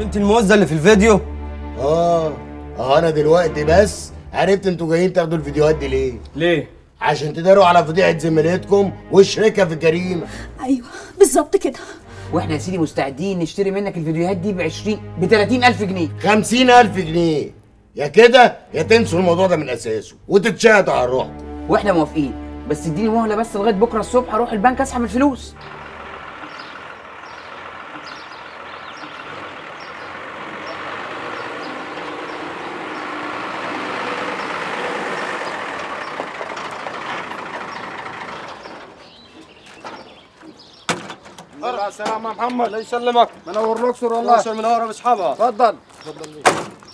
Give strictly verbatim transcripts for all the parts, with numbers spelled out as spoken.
انت الموزه اللي في الفيديو؟ اه اه انا دلوقتي بس عرفت انتوا جايين تاخدوا الفيديوهات دي ليه؟ ليه؟ عشان تداروا على فضيحه زميلتكم والشركه في الجريمه. ايوه بالظبط كده. واحنا يا سيدي مستعدين نشتري منك الفيديوهات دي ب عشرين ب تلاتين ألف جنيه. خمسين ألف جنيه. يا كده يا تنسوا الموضوع ده من اساسه وتتشهدوا على الروح. واحنا موافقين، بس اديني مهله بس لغايه بكره الصبح اروح البنك اسحب الفلوس. السلام يا محمد. الله يسلمك. منور الاقصر والله. الاقصر منوره باصحابها. اتفضل. اتفضل ليه.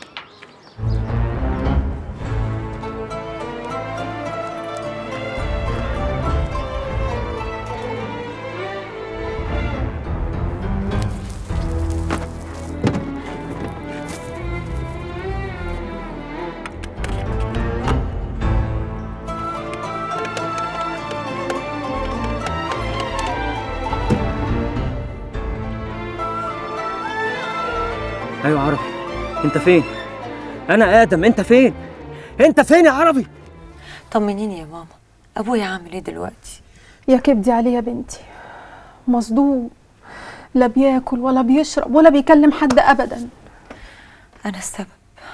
ايوه عربي، انت فين؟ انا ادم، انت فين؟ انت فين يا عربي؟ طمنيني يا ماما، ابويا عامل ايه دلوقتي؟ يا كبدي عليه يا بنتي، مصدوم، لا بياكل ولا بيشرب ولا بيكلم حد ابدا. انا السبب،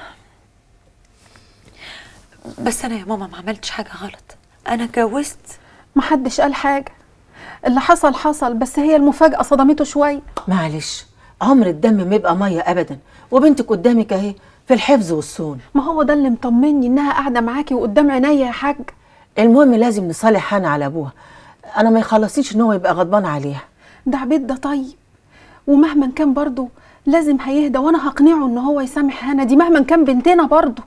بس انا يا ماما ما عملتش حاجه غلط، انا اتجوزت. محدش قال حاجه، اللي حصل حصل، بس هي المفاجاه صدمته شويه. معلش، عمر الدم ما يبقى ميه ابدا، وبنتك قدامك اهي في الحفظ والصون. ما هو ده اللي مطمني، انها قاعده معاكي وقدام عينيا يا حاج. المهم لازم نصالح هنا على ابوها، انا ما يخلصيش ان هو يبقى غضبان عليها. ده عبيد ده طيب، ومهما كان برضه لازم هيهدى، وانا هقنعه ان هو يسامح هنا، دي مهما كان بنتنا برضه.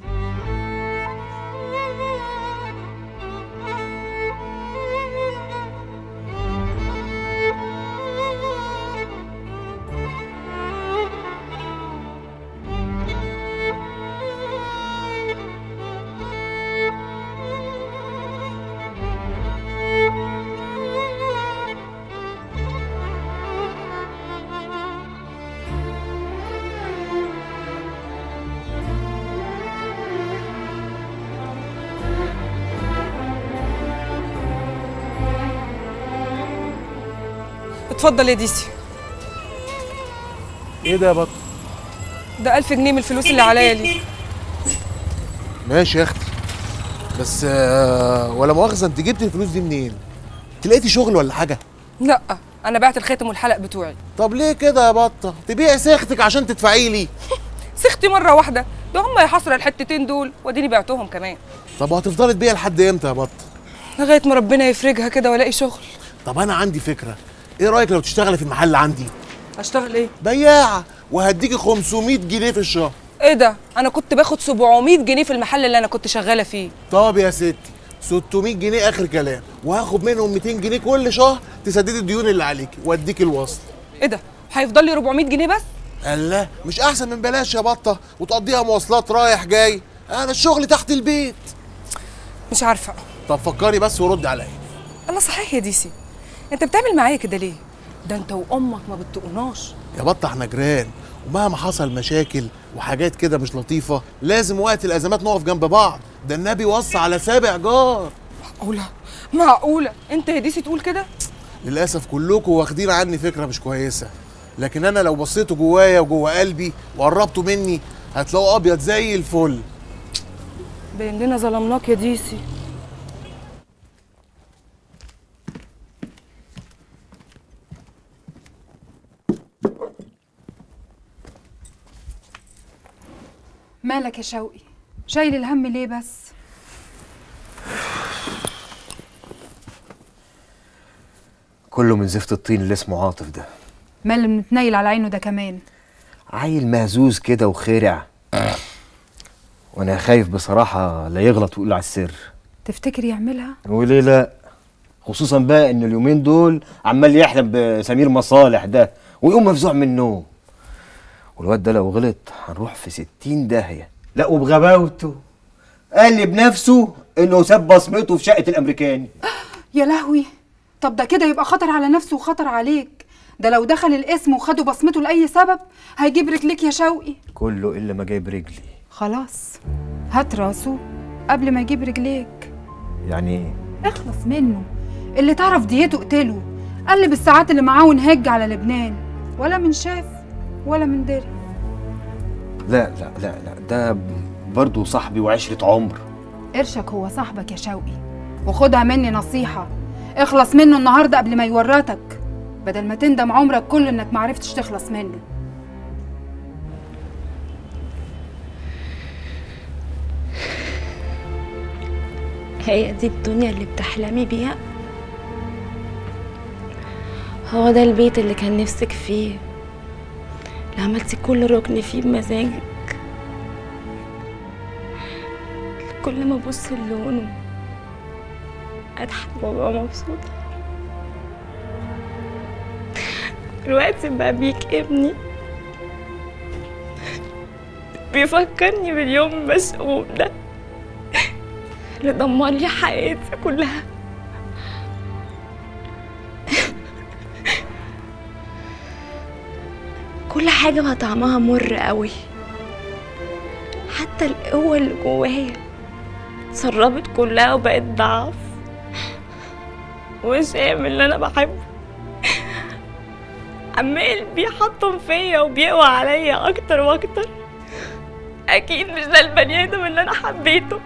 اتفضل يا ديسي. ايه ده يا بطل؟ ده ألف جنيه من الفلوس اللي عليا ليك. ماشي يا اختي، بس آه ولا مؤاخذه، انت جبتي الفلوس دي منين؟ انت لقيتي شغل ولا حاجه؟ لا، انا بعت الخاتم والحلق بتوعي. طب ليه كده يا بطه؟ تبيعي سيختك عشان تدفعي لي؟ سختي مره واحده، ده هم يا حسره الحتتين دول واديني بعتهم كمان. طب وهتفضلي تبيعي لحد امتى يا بطه؟ لغايه ما ربنا يفرجها كده والاقي شغل. طب انا عندي فكره، ايه رايك لو تشتغلي في المحل عندي؟ اشتغل ايه؟ بياعه، وهديكي خمسمية جنيه في الشهر. ايه ده؟ انا كنت باخد سبعمية جنيه في المحل اللي انا كنت شغاله فيه. طب يا ستي ستمية جنيه اخر كلام، وهاخد منهم ميتين جنيه كل شهر تسددي الديون اللي عليكي واديكي الوصل. ايه ده؟ هيفضل لي أربعمية جنيه بس؟ الله، مش احسن من بلاش يا بطه وتقضيها مواصلات رايح جاي؟ انا الشغل تحت البيت. مش عارفه. طب فكري بس ورد عليا. الله صحيح يا ديسي، انت بتعمل معايا كده ليه؟ ده انت وامك ما بتطقناش. يا بطه احنا جيران، ومهما حصل مشاكل وحاجات كده مش لطيفه لازم وقت الازمات نقف جنب بعض، ده النبي وصى على سابع جار. معقوله؟ معقوله انت يا ديسي تقول كده؟ للاسف كلكم واخدين عني فكره مش كويسه، لكن انا لو بصيتوا جوايا وجوا قلبي وقربتوا مني هتلاقوا ابيض زي الفل. باين لنا ظلمناك يا ديسي. مالك يا شوقي؟ شايل الهم ليه بس؟ كله من زفت الطين اللي اسمه عاطف ده. مال اللي متنيل على عينه ده كمان؟ عيل مهزوز كده وخرع، وانا خايف بصراحة لا يغلط ويقول على السر. تفتكر يعملها؟ وليه لا؟ خصوصا بقى ان اليومين دول عمال يحلم بسمير مصالح ده ويقوم مفزوع من النوم، والواد ده لو غلط هنروح في ستين داهية. لا وبغباوته قال لي بنفسه انه ساب بصمته في شقة الامريكاني. يا لهوي، طب ده كده يبقى خطر على نفسه وخطر عليك، ده لو دخل القسم وخدوا بصمته لاي سبب هيجيب رجليك يا شوقي. كله الا ما جايب رجلي. خلاص هات راسه قبل ما يجيب رجليك. يعني ايه؟ اخلص منه، اللي تعرف ديته اقتله. قلب الساعات اللي معاه ونهج على لبنان، ولا من شاف ولا من دري. لا لا لا لا ده برضه صاحبي وعشرة عمر. قرشك هو صاحبك يا شوقي، وخدها مني نصيحة، اخلص منه النهارده قبل ما يورطك، بدل ما تندم عمرك كله انك معرفتش تخلص منه. هي دي الدنيا اللي بتحلمي بيها؟ هو ده البيت اللي كان نفسك فيه، اللي عملتي كل ركن فيه بمزاجك؟ كل ما ابص للونه اضحك وابقى مبسوطه. دلوقتي بقى بيك ابني بيفكرني باليوم المسؤول ده اللي دمر لي حياتي كلها. كل حاجة بقى طعمها مر قوي، حتى القوة اللي جوايا اتسربت كلها وبقت ضعف، وشام اللي انا بحبه عمال بيحطم فيا وبيقوى عليا اكتر واكتر. اكيد مش ده البني ادم اللي انا حبيته،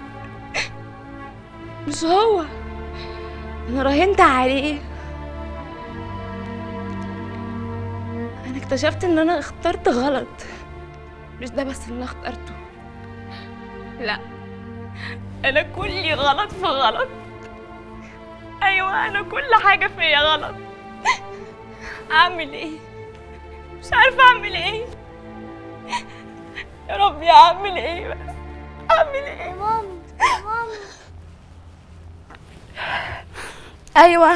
مش هو. انا راهنت عليه. انا اكتشفت ان انا اخترت غلط. مش ده بس اللي انا اخترته، لا، انا كلي غلط في غلط. ايوه انا كل حاجه فيا غلط. اعمل ايه؟ مش عارفه اعمل ايه. يا ربي اعمل ايه بس؟ اعمل ايه؟ ماما ماما. ايوه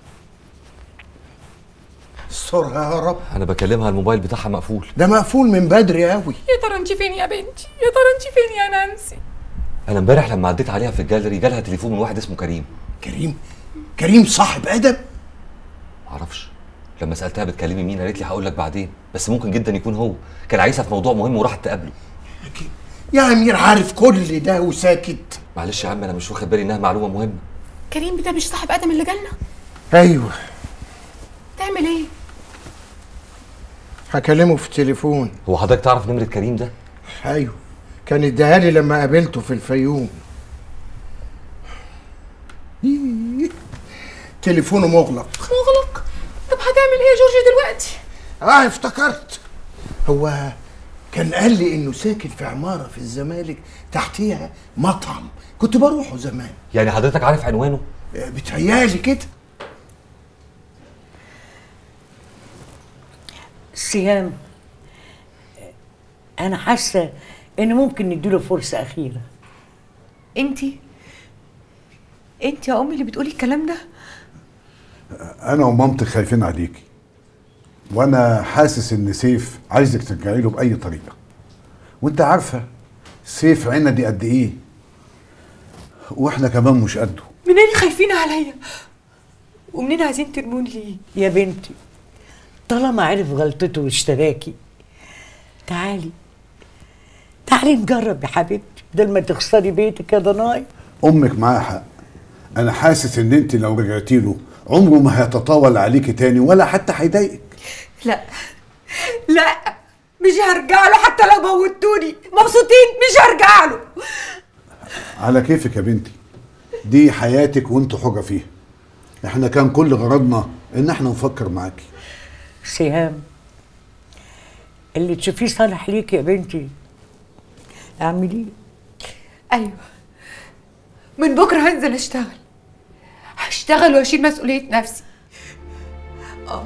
استرها يا رب. انا بكلمها الموبايل بتاعها مقفول. ده مقفول من بدري قوي. يا ترى انت فين يا بنتي؟ يا ترى انت فين يا نانسي؟ انا امبارح لما عديت عليها في الجاليري جالها تليفون من واحد اسمه كريم. كريم؟ كريم صاحب ادب؟ معرفش. لما سالتها بتكلمي مين قالت لي هقول لك بعدين، بس ممكن جدا يكون هو كان عايزها في موضوع مهم وراحت تقابله. يا امير عارف كل ده وساكت. معلش يا عم انا مش واخد بالي انها معلومه مهمه. كريم ده مش صاحب ادم اللي جالنا؟ ايوه. تعمل ايه؟ هكلمه في التليفون. هو حضرتك تعرف نمره كريم ده؟ ايوه كان اداها لي لما قابلته في الفيوم. تليفونه مغلق. مغلق؟ طب هتعمل ايه يا جورجي دلوقتي؟ اه افتكرت. هو كان قال لي انه ساكن في عماره في الزمالك تحتيها مطعم كنت بروحه زمان. يعني حضرتك عارف عنوانه؟ بتهيالي كده. سهام، انا حاسه ان ممكن نديله فرصه اخيره. انتي انتي يا امي اللي بتقولي الكلام ده؟ انا ومامتي خايفين عليكي، وانا حاسس ان سيف عايزك ترجعي له باي طريقه، وانت عارفه سيف عندي قد ايه، واحنا كمان مش قده. منين خايفين عليا؟ ومنين عايزين ترموني ليه؟ يا بنتي طالما عرف غلطته واشتراكي، تعالي تعالي نجرب يا حبيبتي بدل ما تخسري بيتك يا ضناي. امك معاها حق، انا حاسس ان انت لو رجعتي له عمره ما هيتطاول عليكي تاني ولا حتى هيضايقك. لا لا مش هرجع له حتى لو موتوني. مبسوطين؟ مش هرجع له. على كيفك يا بنتي، دي حياتك وانت حرة فيها. احنا كان كل غرضنا ان احنا نفكر معاكي. سهام اللي تشوفيه صالح ليك يا بنتي اعمليه. ايوه من بكره هنزل اشتغل، هشتغل واشيل مسؤوليه نفسي. اه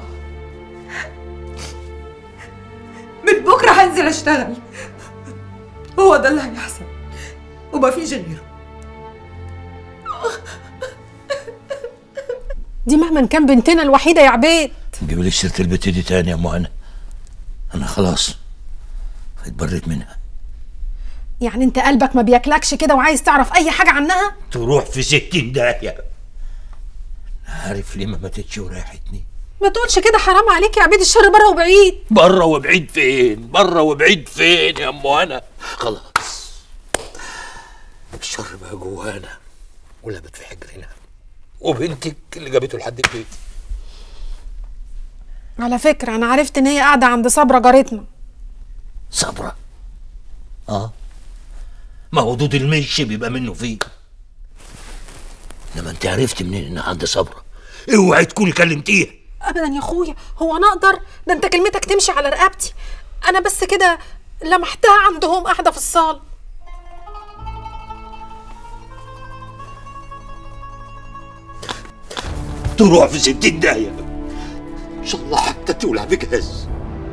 من بكره هنزل اشتغل، هو ده اللي هيحصل ومفيش غيره. دي مهما كان بنتنا الوحيده يا عبيد. جيبي لي سيره البت دي تاني يا ام انا انا خلاص اتبريت منها. يعني انت قلبك ما بياكلكش كده وعايز تعرف اي حاجه عنها؟ تروح في ستين داهيه. عارف ليه ما ماتتش وريحتني؟ ما تقولش كده، حرام عليك يا عبيد الشر، بره وبعيد. بره وبعيد فين؟ بره وبعيد فين يا ام هنا؟ خلاص الشر بقى جوانا ولابت في حجرنا، وبنتك اللي جابته لحد البيت. على فكره انا عرفت ان هي قاعده عند صبره جارتنا. صبره؟ اه، ما هو دود المشي بيبقى منه فيه. انما انت عرفت منين انها عند صبره؟ اوعي تكوني كلمتيها. ابدا يا اخويا، هو انا اقدر؟ ده انت كلمتك تمشي على رقبتي. انا بس كده لمحتها عندهم قاعده في الصاله. تروح في ستين داهيه ان شاء الله، حتى تولع بجهاز.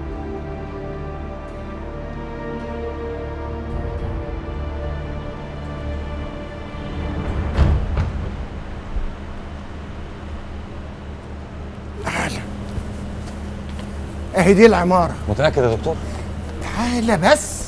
اهي دي العمارة. متأكد يا دكتور؟ تعالى بس.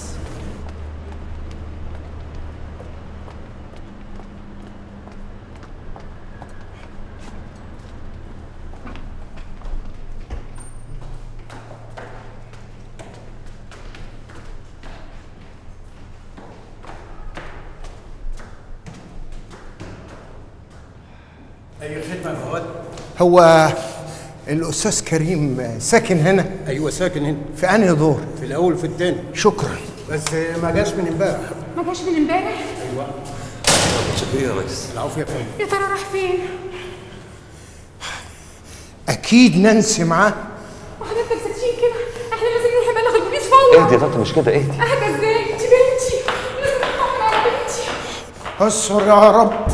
أي خدمة يا فؤاد؟ هو الأستاذ كريم ساكن هنا؟ أيوه ساكن هنا. في أنهي دور؟ في الأول وفي التاني. شكرا. بس ما جاش من امبارح. ما جاش من امبارح؟ أيوه. شكرا يا ريس. العفو يا فندم. يا ترى راح فين؟ أكيد نانسي معاه. وحضرتك ساكتين كده؟ احنا لازم نروح نبلغ البوليس فورا. اهدي يا طنط، مش كده، اهدي. اهدى ازاي؟ دي بنتي، لازم نطمن على بنتي. استر يا رب.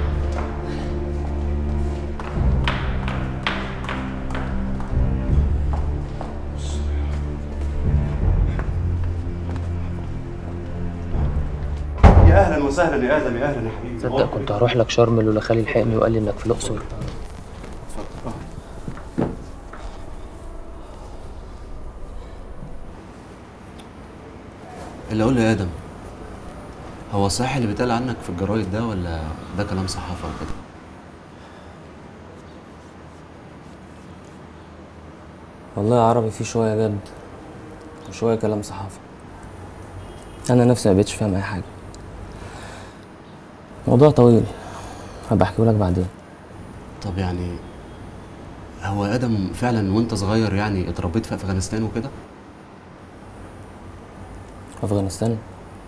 يا اهلا وسهلا يا ادم، يا اهلا يا حبيبي. تصدق كنت هروح لك شرم لولا خالي لحقني وقال لي انك في الاقصر. اللي اقول له يا ادم، هو صحيح اللي بيتقال عنك في الجرايد ده ولا ده كلام صحافه وكده؟ والله يا عربي في شويه جد وشويه كلام صحافه. انا نفسي ما بقتش فاهم اي حاجه. موضوع طويل هبقى احكيه لك بعدين. طب يعني هو يا ادم فعلا وانت صغير يعني اتربيت في افغانستان وكده؟ افغانستان؟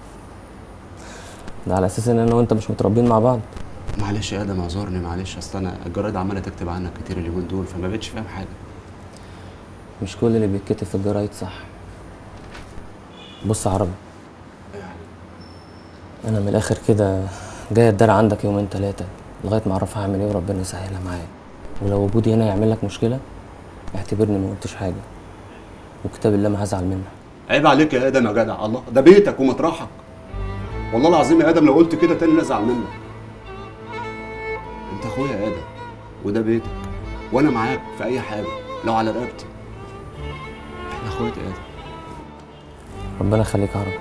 ده على اساس ان انا وانت مش متربيين مع بعض. معلش يا ادم اعذرني، معلش اصل انا الجرايد عماله تكتب عنك كتير اليومين دول فما بقتش فاهم حاجه. مش كل اللي بيتكتب في الجرايد صح. بص يا عربي، انا من الاخر كده جاي اتدار عندك يومين ثلاثه لغايه ما اعرف هعمل ايه وربنا يسهلها معايا. ولو وجودي هنا يعمل لك مشكله اعتبرني ما قلتش حاجه، وكتاب الله ما هزعل منك. عيب عليك يا ادم يا جدع، الله ده بيتك ومطرحك. والله العظيم يا ادم لو قلت كده تاني لا ازعل منك. انت اخويا يا ادم وده بيتك وانا معاك في اي حاجه لو على رقبتي. احنا اخوات يا ادم. ربنا يخليك يا عربي.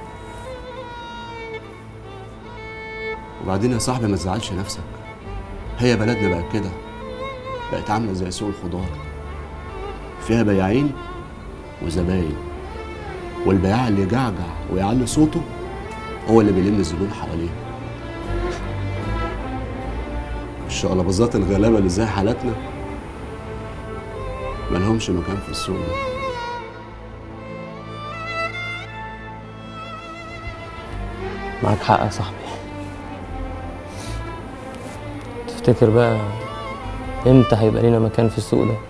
وبعدين يا صاحبي ما تزعلش نفسك، هي بلدنا بقت كده، بقت عامله زي سوق الخضار، فيها بياعين وزباين، والبياع اللي يجعجع ويعلي صوته هو اللي بيلم الزبون حواليه. الشقلباظات الغلابه اللي زي حالتنا ملهمش مكان في السوق ده. معاك حق يا صاحبي. تفتكر بقى امتى هيبقى لينا مكان في السوق ده؟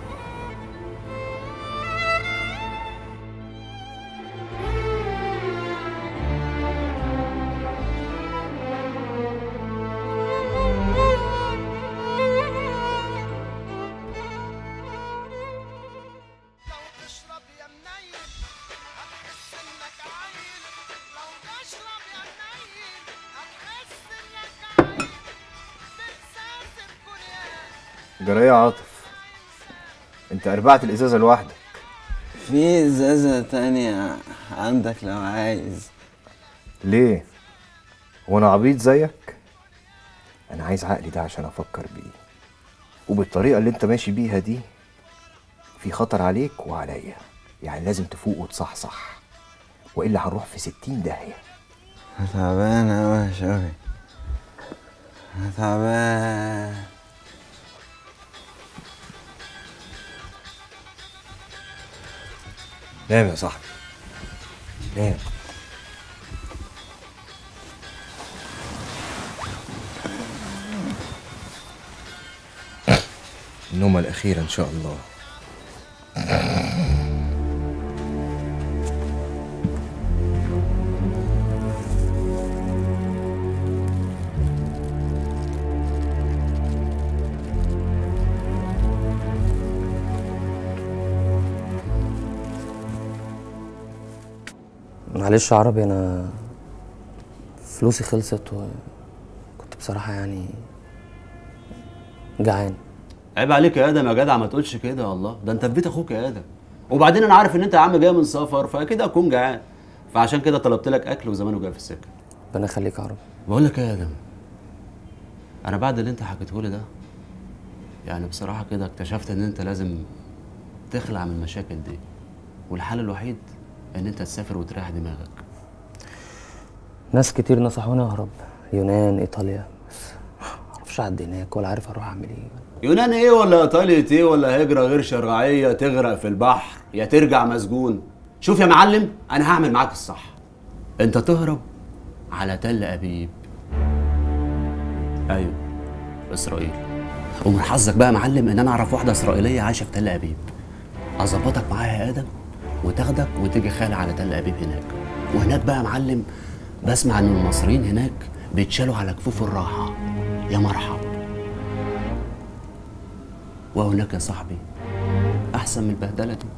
جرايه عاطف، انت اربعت الازازه لوحدك. في ازازه تانية عندك لو عايز. ليه؟ هو انا عبيط زيك؟ انا عايز عقلي ده عشان افكر بيه، وبالطريقه اللي انت ماشي بيها دي في خطر عليك وعليا، يعني لازم تفوق وتصحصح، والا هنروح في ستين داهيه. انا تعبان اوي يا شوقي، انا تعبان. نام يا صاحبي نام. النومة الأخيرة إن شاء الله. معلش يا عربي، انا فلوسي خلصت وكنت بصراحة يعني جعان. عيب عليك يا ادم يا جدع، ما تقولش كده والله، ده انت في بيت اخوك يا ادم. وبعدين انا عارف ان انت يا عم جاي من سفر، فاكيد هتكون جعان، فعشان كده طلبت لك اكل وزمانه جاي في السكه. ربنا يخليك يا عربي. بقول لك ايه يا ادم، انا بعد اللي انت حكيته لي ده يعني بصراحه كده اكتشفت ان انت لازم تخلع من المشاكل دي، والحل الوحيد ان انت تسافر وتريح دماغك. ناس كتير نصحوني اهرب يونان ايطاليا، بس معرفش اعدي هناك ولا عارف اروح اعمل ايه. يونان ايه ولا ايطاليا ايه ولا هجره غير شرعيه تغرق في البحر يا ترجع مسجون. شوف يا معلم، انا هعمل معاك الصح. انت تهرب على تل ابيب. ايوه اسرائيل. ومن حظك بقى يا معلم ان انا اعرف واحده اسرائيليه عايشه في تل ابيب، اظبطك معاها يا ادم وتاخدك وتيجي خالع على تل ابيب هناك. وهناك بقى يا معلم بسمع ان المصريين هناك بيتشالوا على كفوف الراحه. يا مرحب. وهناك يا صاحبي احسن من البهدله دي.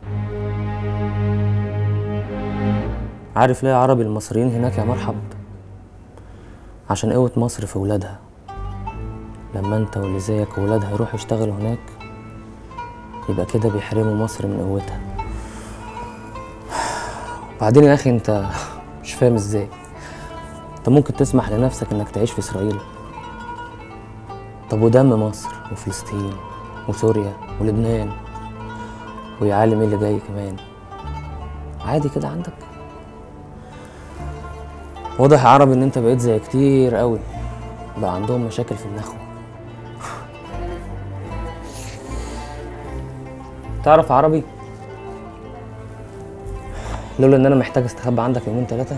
عارف ليه يا عربي المصريين هناك يا مرحب؟ عشان قوة مصر في ولادها. لما انت واللي زيك وولادها يروحوا يشتغلوا هناك يبقى كده بيحرموا مصر من قوتها. بعدين يا اخي انت مش فاهم ازاي انت ممكن تسمح لنفسك انك تعيش في اسرائيل؟ طب ودم مصر وفلسطين وسوريا ولبنان ويا عالم ايه اللي جاي كمان عادي كده عندك؟ واضح يا عربي ان انت بقيت زي كتير قوي بقى عندهم مشاكل في النخوة. تعرف يا عربي، لولا ان انا محتاج استخبى عندك يومين ثلاثة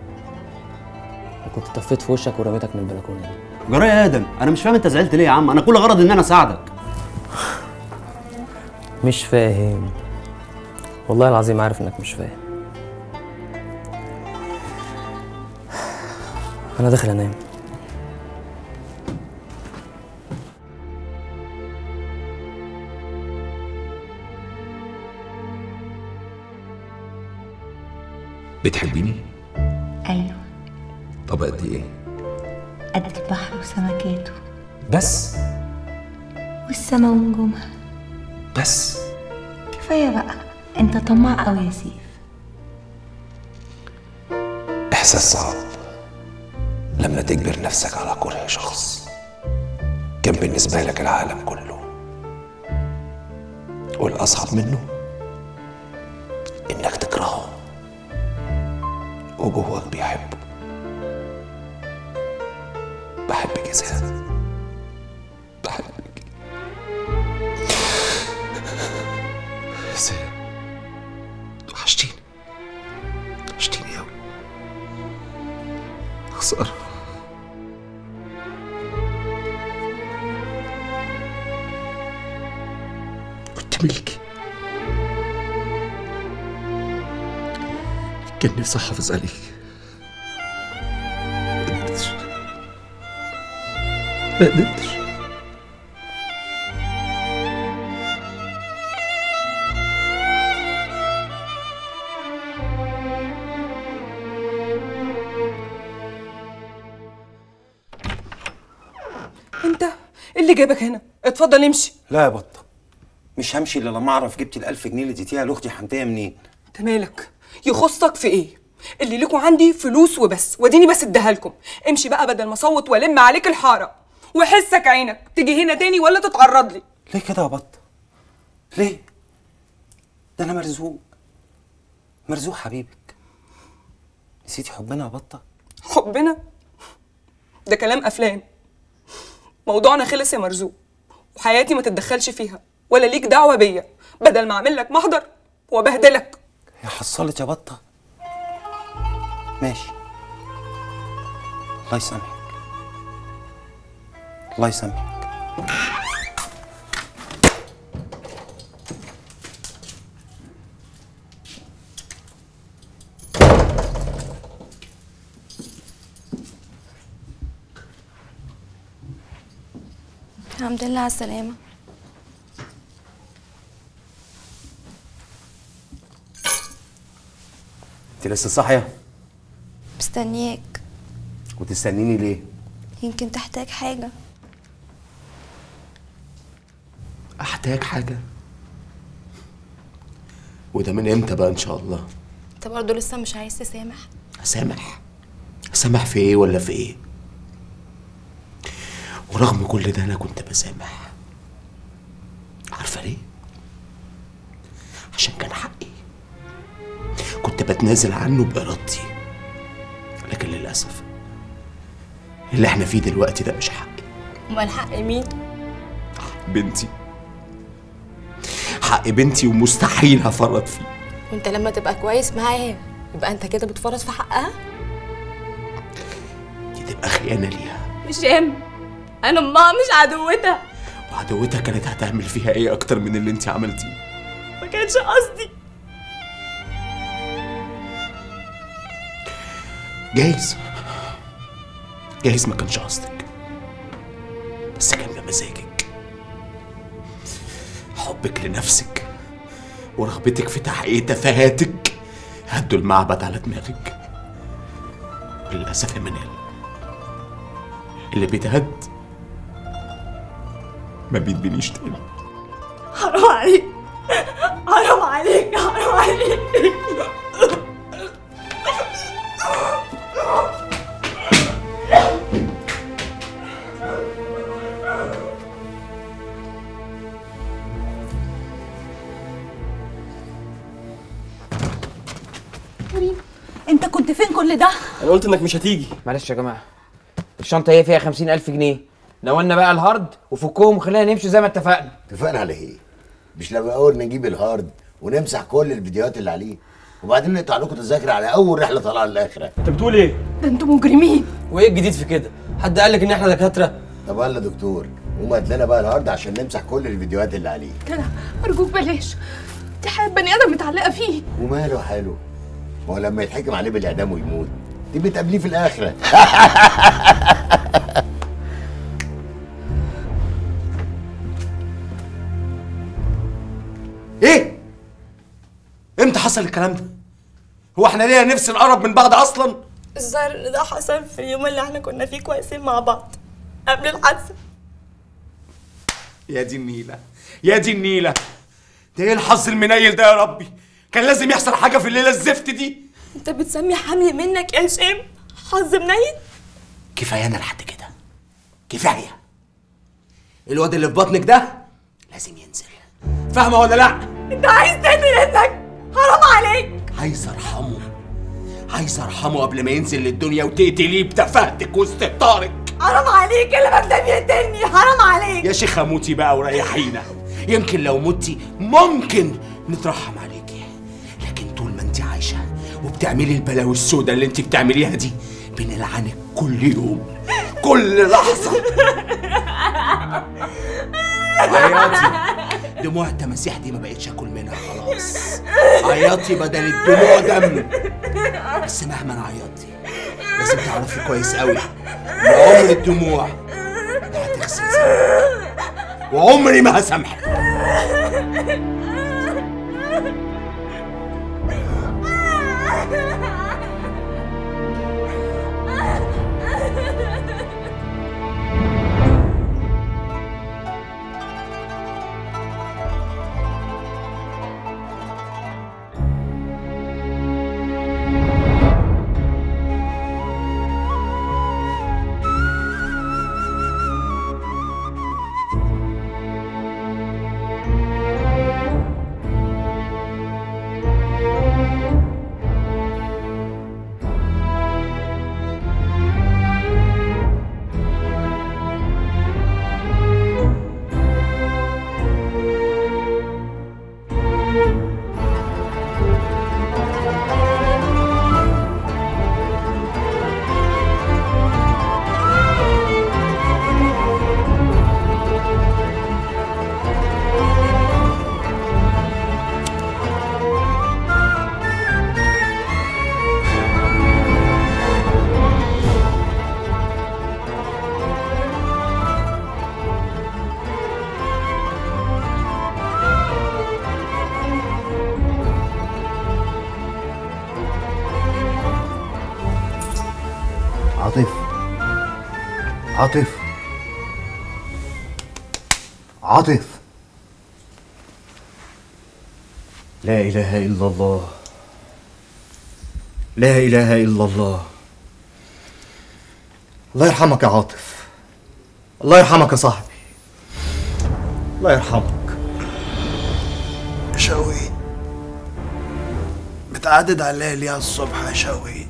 كنت تفيت في وشك ورميتك من البلكونة دي. جرى يا ادم، انا مش فاهم انت زعلت ليه يا عم؟ انا كل غرض ان انا اساعدك. مش فاهم والله العظيم، عارف انك مش فاهم. انا داخل انام. بتحبيني؟ ايوه. طب قد ايه؟ قد البحر وسمكاته بس؟ والسما ونجومها بس؟ كفايه بقى، انت طماع قوي يا سيف. احساس صعب لما تجبر نفسك على كره شخص كان بالنسبه لك العالم كله، والاصعب منه انك تكرهه وجواك بيحبه. بحبك يا زينب، بحبك زينب، وحشتيني وحشتيني أوي. خسارة كنت ملكي، كان نفسي أحافظ عليك، ما قدرتش ما قدرتش. انت إيه اللي جابك هنا؟ اتفضل امشي. لا يا بطه، مش همشي الا لما اعرف جبت الألف جنيه اللي اديتيها لاختي حنتيه منين. انت مالك؟ يخصك في ايه؟ اللي ليكوا عندي فلوس وبس، واديني بس اديها لكم. امشي بقى بدل ما اصوت والم عليك الحاره. وحسك عينك تيجي هنا تاني ولا تتعرض لي. ليه كده يا بطه؟ ليه؟ ده انا مرزوق مرزوق حبيبك. نسيتي حبنا يا بطه؟ حبنا ده كلام افلام. موضوعنا خلص يا مرزوق، وحياتي ما تتدخلش فيها ولا ليك دعوه بيا، بدل ما اعمل لك محضر وبهدلك. يا حصلت يا بطه. ماشي، الله يسامحك الله يسامحك. الحمد لله على السلامة. انت لسه صاحيه؟ مستنياك. وتستنيني ليه؟ يمكن تحتاج حاجة. احتاج حاجه؟ وده من امتى بقى ان شاء الله؟ انت برضه لسه مش عايز تسامح؟ اسامح؟ اسامح في ايه ولا في ايه؟ ورغم كل ده انا كنت بسامح. عارفه ليه؟ عشان كان حقي، كنت بتنازل عنه بارادتي. لكن للاسف اللي احنا فيه دلوقتي ده مش حقي. امال حق مين؟ بنتي، حق بنتي ومستحيل هفرط فيه. وانت لما تبقى كويس معاها يبقى انت كده بتفرط في حقها؟ دي تبقى خيانه ليها. مش ام انا امها مش عدوتها. وعدوتها كانت هتعمل فيها ايه اكتر من اللي انت عملتيه؟ ما كانش قصدي. جايز جايز ما كانش قصدك، بس كان بمزاجك. حبك لنفسك ورغبتك في تحقيق تفاهاتك هدوا المعبد على دماغك. للأسف يا منال، اللي بيتهد ما بيتبنيش تاني. حرام عليك حرام عليك حرام عليك. انت كنت فين كل ده؟ انا قلت انك مش هتيجي. معلش يا جماعه، الشنطه هي فيها خمسين ألف جنيه، ناولنا بقى الهارد وفكهم وخلينا نمشي زي ما اتفقنا. اتفقنا على ايه؟ مش لما اول نجيب الهارد ونمسح كل الفيديوهات اللي عليه وبعدين نقطع لكم تذاكر على اول رحله طالعه للاخره. انت بتقول ايه؟ ده انتوا مجرمين. وايه الجديد في كده؟ حد قال لك ان احنا دكاتره؟ طب يلا دكتور، قوم هات لنا بقى الهارد عشان نمسح كل الفيديوهات اللي عليه. كده ارجوك بلاش، دي حياه بني ادم متعلقه فيه. وماله حلو؟ ما هو لما يتحكم عليه بالاعدام ويموت دي بتقابليه في الاخره. ايه؟ امتى حصل الكلام ده؟ هو احنا ليه نفس نقرب من بعض اصلا؟ الظاهر ان ده حصل في اليوم اللي احنا كنا فيه كويسين مع بعض قبل الحادثه. يا دي النيله يا دي النيله، ده ايه الحظ المنيل ده يا ربي؟ كان لازم يحصل حاجه في الليله الزفت دي. انت بتسمي حمل منك يا هشام حظ منيل؟ كفايه انا لحد كده، كفايه. الواد اللي في بطنك ده لازم ينزل، فاهمه ولا لا؟ انت عايز تقتل ابنك؟ حرام عليك. عايز ارحمه، عايز ارحمه قبل ما ينزل للدنيا وتقتليه بتفاهتك واستهتارك. حرام عليك، اللي مجنون بيقتلني، حرام عليك. يا شيخه موتي بقى وريحينا، يمكن لو متي ممكن نترحم عليكي، لكن طول ما انت عايشه وبتعملي البلاوي السوداء اللي انت بتعمليها دي بنلعنك كل يوم كل لحظه. عياطي، دموع التماسيح دي ما بقتش اكل منها خلاص. عياطي بدل الدموع دم. بس مهما عياطي لازم تعرفي كويس قوي ان عمر الدموع ما هتغسل ذنبك، وعمري ما هسامحك. عاطف عاطف لا إله إلا الله لا إله إلا الله. الله يرحمك يا عاطف، الله يرحمك يا صاحبي، الله يرحمك. شوقي بتعدد عليا ليه الصبح يا شوقي؟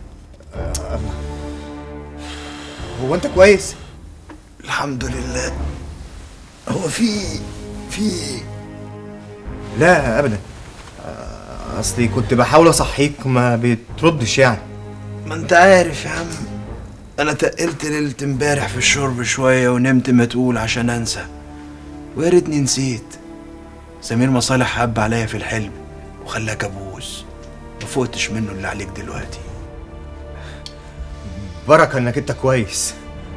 هو أنت كويس؟ الحمد لله. هو في في لا أبدا، أصلي كنت بحاول أصحيك ما بتردش يعني. ما أنت عارف يا عم، أنا تقلت ليلة امبارح في الشرب شوية ونمت متقول عشان أنسى، ويا ريتني نسيت. سمير مصالح حب عليا في الحلم وخلاه كابوس، ما فوقتش منه اللي عليك دلوقتي. بركة إنك أنت كويس.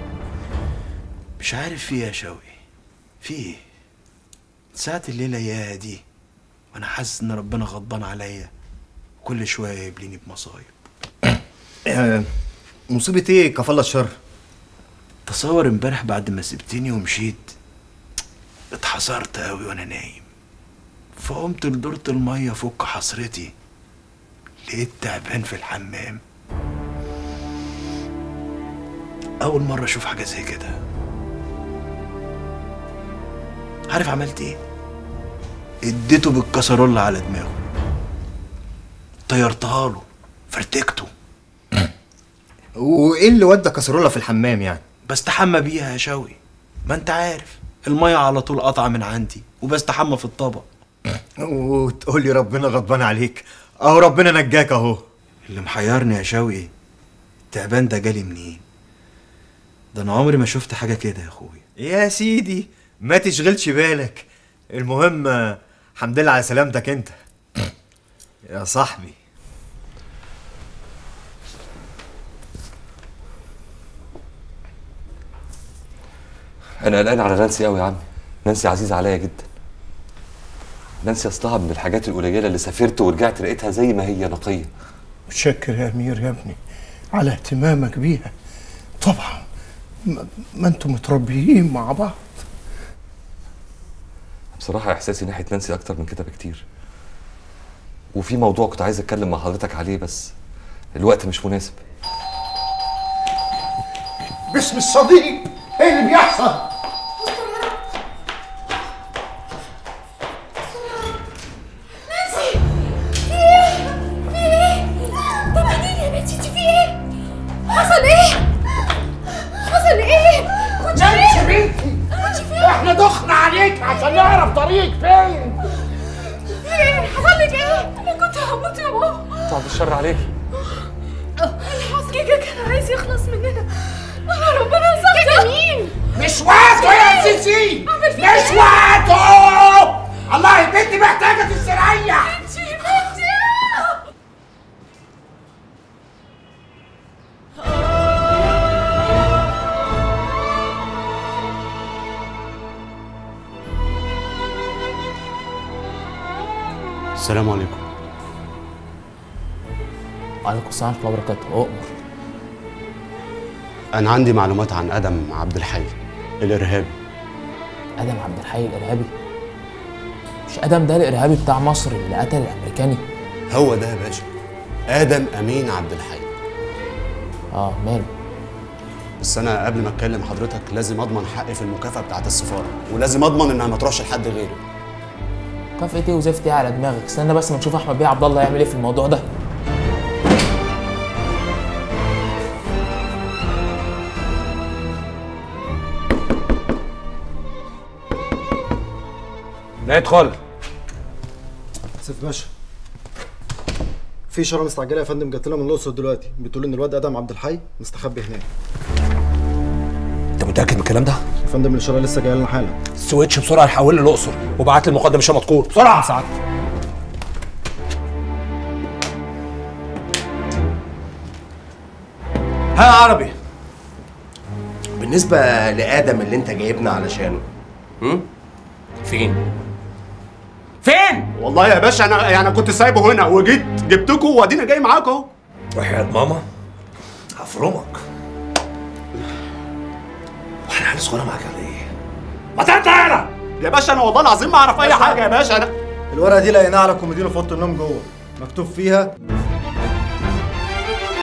مش عارف في إيه يا شوقي، في إيه؟ ساعة الليلة يا دي وأنا حاسس إن ربنا غضبان عليا، كل شوية يبليني بمصايب. مصيبة إيه كفالة الشر؟ تصور امبارح بعد ما سبتني ومشيت اتحصرت قوي وانا نايم، فقمت لدورة المية فك حصرتي، لقيت تعبان في الحمام. أول مرة أشوف حاجة زي كده. عارف عملت إيه؟ اديته بالكسرولة على دماغه، طيرتها له، فرتكته. وايه اللي ودى كسرولة في الحمام يعني؟ بستحمى بيها يا شوقي، ما انت عارف المية على طول قطعة من عندي وبستحمى في الطبق. وتقول لي ربنا غضبان عليك؟ اهو ربنا نجاك اهو. اللي محيرني يا شوقي التعبان ده جالي منين؟ ده انا عمري ما شفت حاجة كده يا اخويا. يا سيدي ما تشغلش بالك، المهم الحمد لله على سلامتك انت يا صاحبي. انا قلقان على نانسي قوي يا عمي. نانسي عزيزه عليا جدا. نانسي اصلها من الحاجات القليله اللي سافرت ورجعت لقيتها زي ما هي نقيه. متشكر يا امير يا ابني على اهتمامك بيها. طبعا ما, ما انتم متربيين مع بعض. بصراحه احساسي ناحيه نانسي اكتر من كده بكتير. وفي موضوع كنت عايز اتكلم مع حضرتك عليه بس الوقت مش مناسب. باسم الصديق ايه اللي بيحصل؟ نانسي في ايه؟ في ايه؟ طمنيني يا بنتي في ايه؟ حصل ايه؟ حصل ايه؟ كنت نانسي يا بنتي كنت فين؟ احنا دخنا عليك عشان نعرف طريقك فين. في ايه؟ حصل لك ايه؟ انا كنت هموت يا ماما. بعد الشر عليك. الحظ كيكا كان عايز يخلص مننا، انا ربنا يسامحك. مين؟ مش وقته يا سيسي، مش وقته. الله يا بنتي محتاجه تستريح. بنتي بنتي السلام عليكم. وعليكم السلام ورحمة الله وبركاته. أؤمر. أنا عندي معلومات عن آدم عبد الحي الإرهابي. آدم عبد الحي الإرهابي؟ مش آدم ده الإرهابي بتاع مصر اللي قتل الأمريكاني؟ هو ده يا باشا، آدم أمين عبد الحي. آه ماله؟ بس أنا قبل ما أتكلم حضرتك لازم أضمن حقي في المكافأة بتاعت السفارة، ولازم أضمن إنها ما تروحش لحد غيري. مكافأة إيه وزفت إيه على دماغك؟ استنى بس ما نشوف أحمد بيه عبد الله هيعمل إيه في الموضوع ده. ادخل. سيف باشا، في اشاره مستعجله يا فندم جات لنا من الاقصر دلوقتي، بتقول ان الواد ادم عبد الحي مستخبي هناك. انت متاكد من الكلام ده؟ يا فندم الاشاره لسه جايه لنا حالا. سويتش بسرعه نحول للاقصر وبعت لي المقدم هشام مذكور بسرعه. ساعات. ها يا عربي، بالنسبه لادم اللي انت جايبنا علشانه، هم؟ فين؟ فين؟ والله يا باشا انا يعني كنت سايبه هنا وجيت جبتكم وادينا جاي معاكم اهو. وحياة ماما هفرمك. واحنا عيال صغيره معاك ولا ايه؟ ما تطلع هنا يا باشا. انا والله العظيم ما اعرف اي حاجه يا باشا. انا الورقه دي لقيناها على كومودينو في اوضه النوم جوه، مكتوب فيها